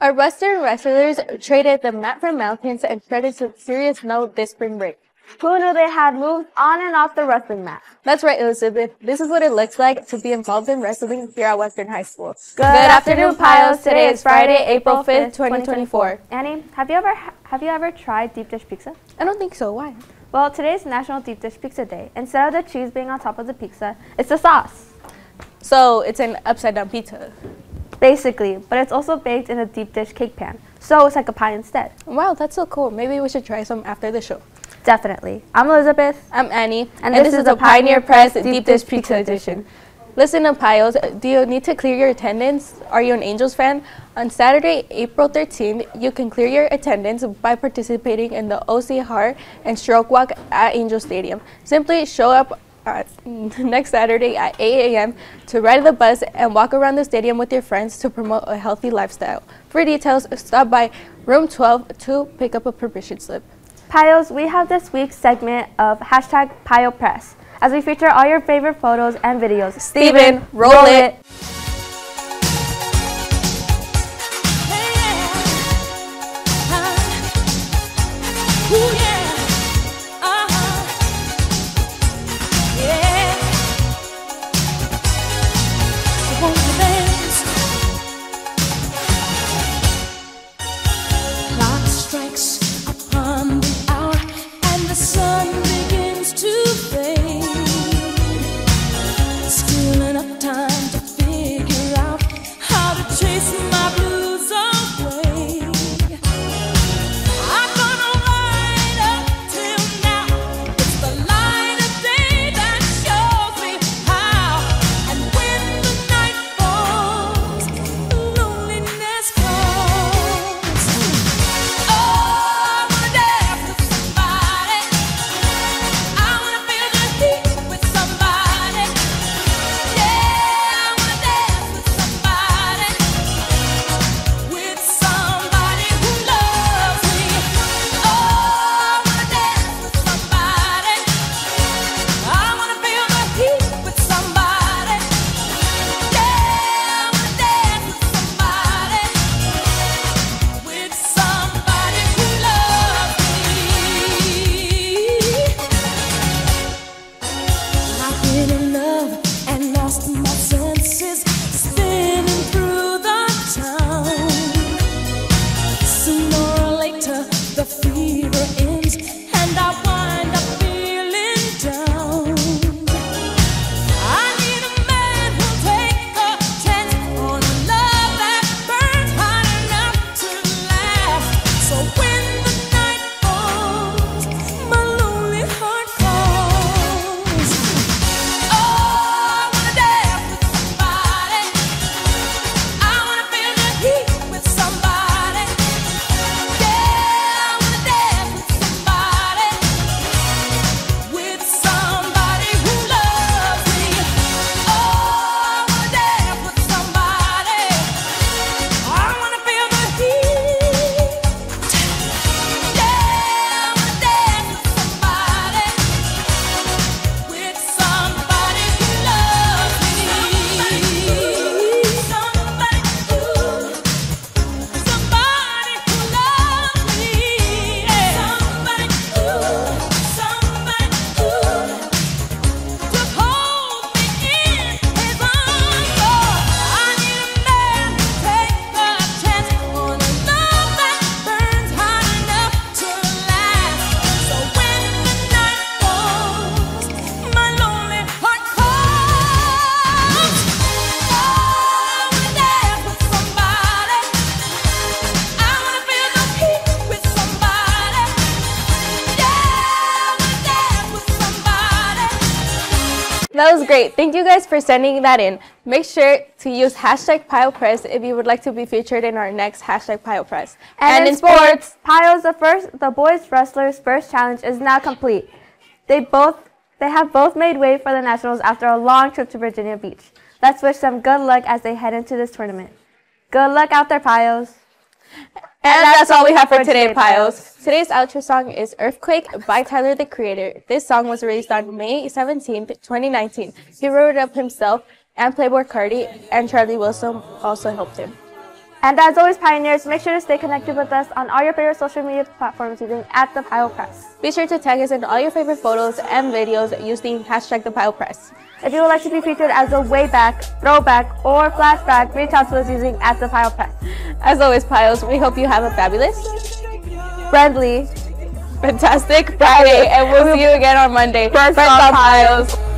Our Western wrestlers traded the mat for mountains and shredded some serious note this spring break. Who knew they had moves on and off the wrestling mat? That's right, Elizabeth. This is what it looks like to be involved in wrestling here at Western High School. Good afternoon, Pios. Today is Friday, April 5th, 2024. Annie, have you ever tried deep dish pizza? I don't think so. Why? Well, today's National Deep Dish Pizza Day. Instead of the cheese being on top of the pizza, it's the sauce. So it's an upside down pizza. Basically, but it's also baked in a deep dish cake pan, so it's like a pie instead. Wow, that's so cool. Maybe we should try some after the show. Definitely. I'm Elizabeth. I'm Annie. And this is the Pioneer Press Deep Dish Pizza Edition. Listen up, Pios. Do you need to clear your attendance? Are you an Angels fan? On Saturday, April 13th, you can clear your attendance by participating in the OC Heart and Stroke Walk at Angel Stadium. Simply show up next Saturday at 8 a.m. to ride the bus and walk around the stadium with your friends to promote a healthy lifestyle. For details, stop by room 12 to pick up a permission slip. Pios, we have this week's segment of hashtag PioPress, as we feature all your favorite photos and videos. Steven, roll it! That was great. Thank you guys for sending that in. Make sure to use hashtag PioPress if you would like to be featured in our next hashtag PioPress. And in sports, Pios, the boys wrestlers' first challenge is now complete. They have both made way for the Nationals after a long trip to Virginia Beach. Let's wish them good luck as they head into this tournament. Good luck out there, Pios. And that's all we have for today, Pios. Today's outro song is Earthquake by Tyler, the Creator. This song was released on May 17th, 2019. He wrote it up himself, and Playboi Carti and Charlie Wilson also helped him. And as always, Pioneers, make sure to stay connected with us on all your favorite social media platforms using @ThePioPress. Be sure to tag us in all your favorite photos and videos using #ThePioPress. If you would like to be featured as a way back, throwback, or flashback, reach out to us using @ThePioPress. As always, Pios, we hope you have a fabulous, Friendly, fantastic Friday, and we'll see you again on Monday. First on Pios.